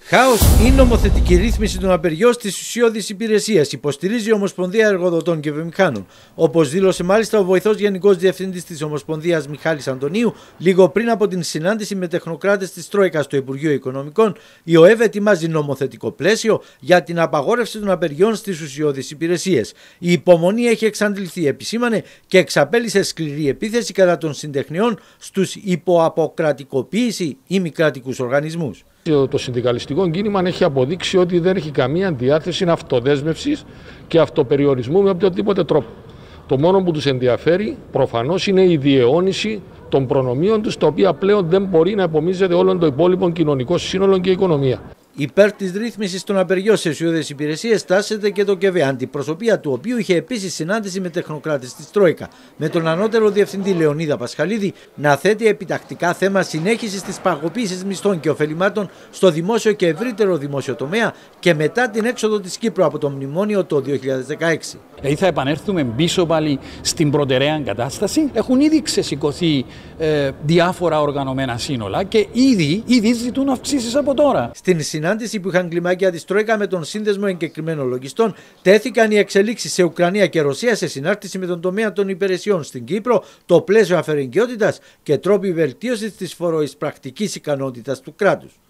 Χάος ή νομοθετική ρύθμιση των απεργιών στις ουσιώδεις υπηρεσίες, υποστηρίζει η Ομοσπονδία Εργοδοτών και Βιομηχάνων. Όπως δήλωσε μάλιστα ο βοηθός Γενικός Διευθυντής της Ομοσπονδίας Μιχάλης Αντωνίου, λίγο πριν από την συνάντηση με τεχνοκράτες της Τρόικας στο Υπουργείο Οικονομικών, η ΟΕΒ ετοιμάζει νομοθετικό πλαίσιο για την απαγόρευση των απεργιών στις ουσιώδεις υπηρεσίες. Η υπομονή έχει εξαντληθεί, επισήμανε, και εξαπέλυσε σκληρή επίθεση κατά των συντεχνιών στους υποαποκρατικοποίηση ή μη κρατικούς οργανισμούς. Το συνδικαλιστικό κίνημα έχει αποδείξει ότι δεν έχει καμία διάθεση αυτοδέσμευσης και αυτοπεριορισμού με οποιοδήποτε τρόπο. Το μόνο που τους ενδιαφέρει προφανώς είναι η διαιώνιση των προνομίων τους, τα οποία πλέον δεν μπορεί να επομίζεται όλο το υπόλοιπο κοινωνικό σύνολο και οικονομία. Υπέρ της ρύθμισης των απεργιών σε ουσιώδεις υπηρεσίες τάσσεται και το ΚΕΒΕ, αντιπροσωπεία του οποίου είχε επίσης συνάντηση με τεχνοκράτες της Τρόικα, με τον ανώτερο διευθυντή Λεωνίδα Πασχαλίδη να θέτει επιτακτικά θέμα συνέχισης της παγωποίησης μισθών και ωφελημάτων στο δημόσιο και ευρύτερο δημόσιο τομέα και μετά την έξοδο της Κύπρου από το μνημόνιο το 2016. Δηλαδή θα επανέλθουμε πίσω πάλι στην προτεραία κατάσταση. Έχουν ήδη ξεσηκωθεί διάφορα οργανωμένα σύνολα και ήδη ζητούν αυξήσεις από τώρα. Στην συνάντηση που είχαν κλιμάκια της Τρόικα με τον Σύνδεσμο Εγκεκριμένων Λογιστών, τέθηκαν οι εξελίξεις σε Ουκρανία και Ρωσία σε συνάρτηση με τον τομέα των υπηρεσιών στην Κύπρο, το πλαίσιο αφαιρεγγιότητας και τρόποι βελτίωσης της φοροεισπρακτικής ικανότητας του κράτους.